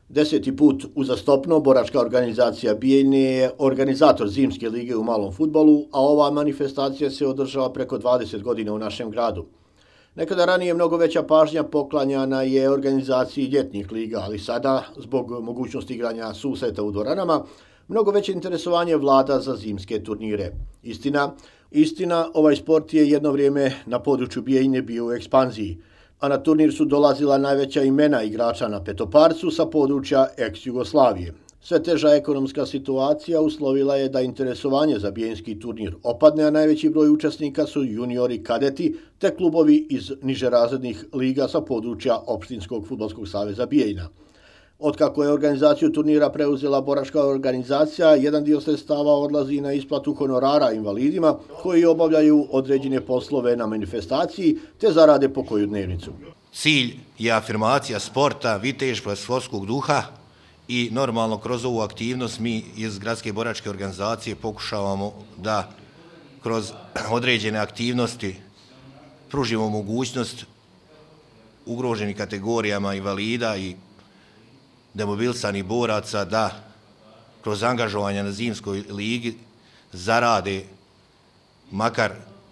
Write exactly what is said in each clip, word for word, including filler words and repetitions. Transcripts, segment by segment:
Deseti put uzastopno boračka organizacija Bijeljne je organizator zimske lige u malom fudbalu, a ova manifestacija se održava preko dvadeset godina u našem gradu. Nekada ranije mnogo veća pažnja poklanjana je organizaciji ljetnih liga, ali sada, zbog mogućnosti igranja susreta u dvoranama, mnogo veće interesovanje vlada za zimske turnire. Istina, istina, ovaj sport je jedno vrijeme na području Bijeljne bio u ekspanziji, a na turnir su dolazila najveća imena igrača na petoparcu sa područja ex-Jugoslavije. Sve teža ekonomska situacija uslovila je da interesovanje za bijeljnski turnir opadne, a najveći broj učesnika su juniori kadeti te klubovi iz nižerazrednih liga sa područja Opštinskog fudbalskog saveza Bijeljna. Otkako je organizaciju turnira preuzela boračka organizacija, jedan dio sredstava odlazi na isplatu honorara invalidima koji obavljaju određene poslove na manifestaciji te zarade po koju dnevnicu. Cilj je afirmacija sporta, viteštva, sportskog duha i normalno kroz ovu aktivnost mi iz Gradske boračke organizacije pokušavamo da kroz određene aktivnosti pružimo mogućnost ugroženim kategorijama invalida i demobilisanih boraca da kroz angažovanje na zimskoj ligi zarade makar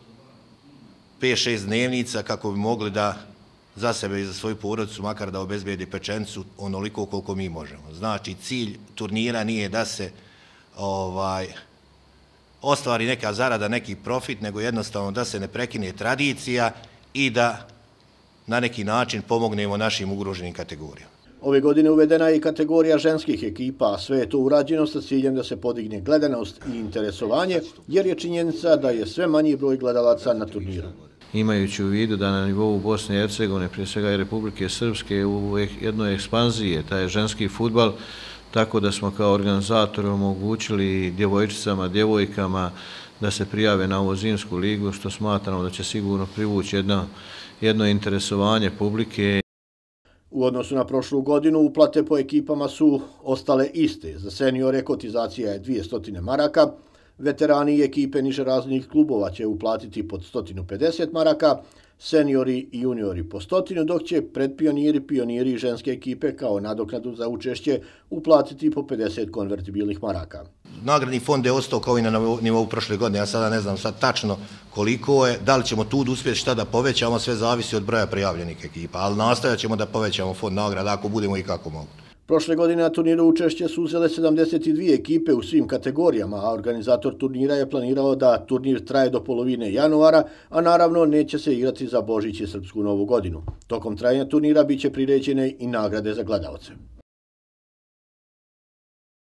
pet šest dnevnica kako bi mogli da za sebe i za svoju porodicu makar da obezbedi pečenicu onoliko koliko mi možemo. Znači, cilj turnira nije da se ovaj, ostvari neka zarada, neki profit, nego jednostavno da se ne prekine tradicija i da na neki način pomognemo našim ugroženim kategorijama. Ove godine uvedena je i kategorija ženskih ekipa, a sve je to urađeno sa ciljem da se podigne gledanost i interesovanje, jer je činjenica da je sve manji broj gledalaca na turniru. Imajući u vidu da na nivou Bosne i Hercegovine, prije svega i Republike Srpske, u jednoj ekspanziji je taj ženski fudbal, tako da smo kao organizatori omogućili djevojčicama, djevojkama da se prijave na ovu zimsku ligu, što smatramo da će sigurno privući jedno, jedno interesovanje publike. U odnosu na prošlu godinu uplate po ekipama su ostale iste. Za seniore kotizacija je dvjesto maraka, veterani i ekipe nižerazrednih klubova će uplatiti pod sto pedeset maraka, seniori i juniori po stotinu, dok će predpioniri, pioniri i ženske ekipe kao nadoknadu za učešće uplatiti po pedeset konvertibilnih maraka. Nagradni fond je ostao kao i na nivou prošle godine, ja sada ne znam sad tačno koliko je, da li ćemo tu uspjeti šta da povećamo, sve zavisi od broja prijavljenih ekipa, ali nastojat ćemo da povećamo fond nagrada ako budemo i kako mogu. Prošle godine na turniru učešće su uzele sedamdeset dvije ekipe u svim kategorijama, a organizator turnira je planirao da turnir traje do polovine januara, a naravno neće se igrati za Božić i Srpsku novu godinu. Tokom trajanja turnira biće priređene i nagrade za gledaoce.